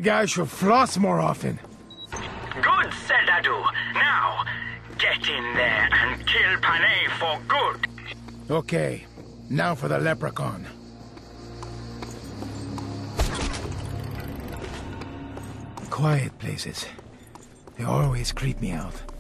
Guys should floss more often. Good, Seldadu. Now, get in there and kill Panay for good. Okay, now for the leprechaun. Quiet places. They always creep me out.